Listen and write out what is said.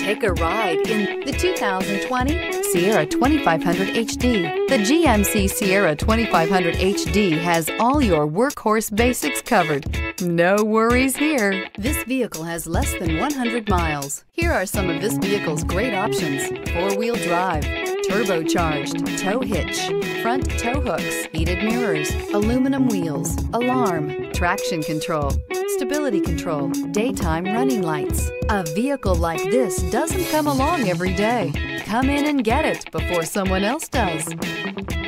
Take a ride in the 2020 Sierra 2500 HD. The GMC Sierra 2500 HD has all your workhorse basics covered. No worries here. This vehicle has less than 100 miles. Here are some of this vehicle's great options: four-wheel drive, turbocharged, tow hitch, front tow hooks, heated mirrors, aluminum wheels, alarm, traction control, stability control, daytime running lights. A vehicle like this doesn't come along every day. Come in and get it before someone else does.